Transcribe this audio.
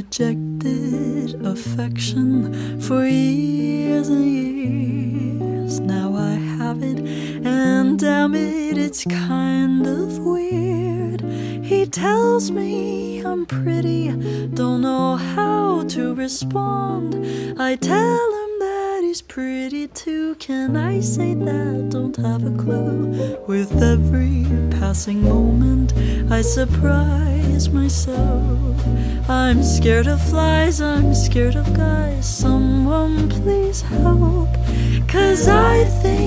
rejected affection for years and years. Now I have it, and damn it, it's kind of weird. He tells me I'm pretty, don't know how to respond. I tell him that he's pretty too. Can I say that? Don't have a clue. With every passing moment I surprise myself. I'm scared of flies, I'm scared of guys. Someone please help, 'cause I think